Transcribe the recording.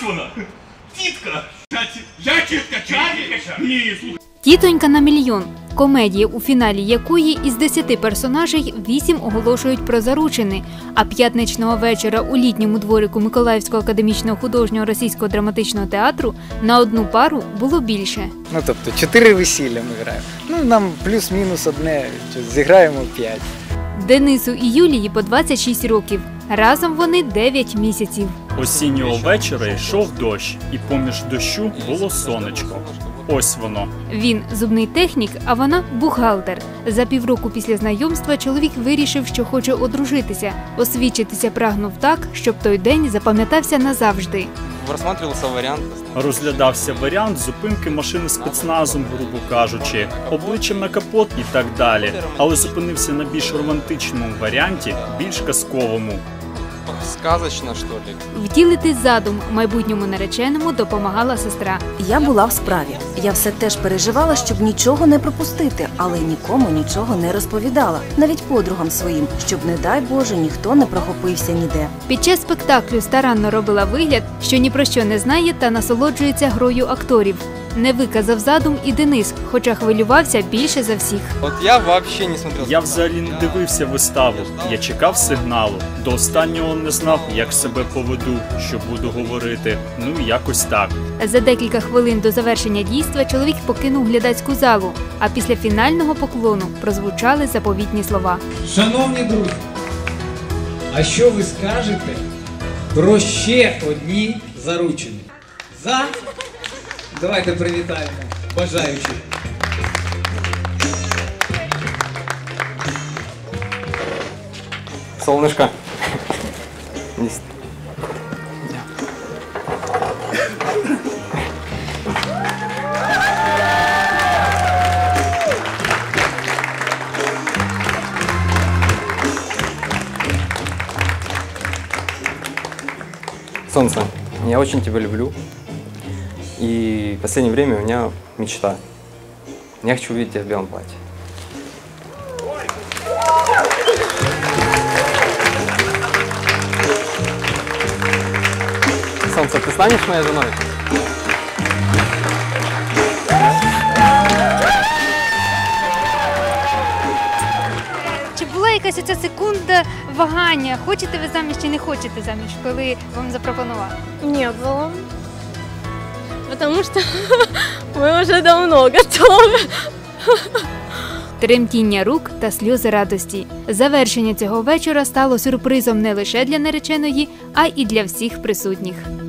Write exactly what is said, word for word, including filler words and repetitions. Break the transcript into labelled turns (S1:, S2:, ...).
S1: вона? Тітка! Я тітка, тітка! Ні, слухай.
S2: «Тітонька на мільйон» – комедія, у фіналі якої із десяти персонажей вісім оголошують про заручини, а п'ятничного вечора у літньому дворику Миколаївського академічного художнього російського драматичного театру на одну пару було більше.
S3: Ну, тобто, чотири весілля ми граємо. Ну, нам плюс-мінус одне, зіграємо п'ять.
S2: Денису і Юлії по двадцять шість років. Разом вони дев'ять місяців.
S4: Осіннього вечора йшов дощ, і поміж дощу було сонечко. Ось воно.
S2: Він – зубний технік, а вона – бухгалтер. За півроку після знайомства чоловік вирішив, що хоче одружитися. Освідчитися прагнув так, щоб той день запам'ятався назавжди.
S5: Розглядався варіант.
S4: Розглядався варіант зупинки машини спецназом, грубо кажучи, обличчям на капот і так далі. Але зупинився на більш романтичному варіанті, більш казковому.
S5: Сказочно, що ли?
S2: Втілити задум майбутньому нареченому допомагала сестра.
S6: Я була в справі. Я все теж переживала, щоб нічого не пропустити, але нікому нічого не розповідала. Навіть подругам своїм, щоб, не дай Боже, ніхто не прохопився ніде.
S2: Під час спектаклю старанно робила вигляд, що ні про що не знає та насолоджується грою акторів. Не виказав задум і Денис, хоча хвилювався більше за всіх.
S5: От я взагалі не смотрел.
S4: Я взагалі не дивився виставу. Я чекав сигналу. До останнього не знав, як себе поведу, що буду говорити. Ну, якось так.
S2: За декілька хвилин до завершення дійства чоловік покинув глядацьку залу, а після фінального поклону прозвучали заповітні слова.
S7: Шановні друзі, а що ви скажете про ще одні заручини? За? Давайте привітаємо бажаючих.
S5: Солнышко. Солнце, я очень тебя люблю. И в последнее время у меня мечта. Я хочу увидеть тебя в белом платье. Солнце, ты станешь моей женой?
S2: Чи була якась оця секунда вагання, хочете ви заміж чи не хочете заміж, коли вам запропонували?
S8: Не было. Потому что мы уже давно готовы.
S2: Тремтіння рук та сльози радості. Завершення цього вечора стало сюрпризом не лише для нареченої, а й для всіх присутніх.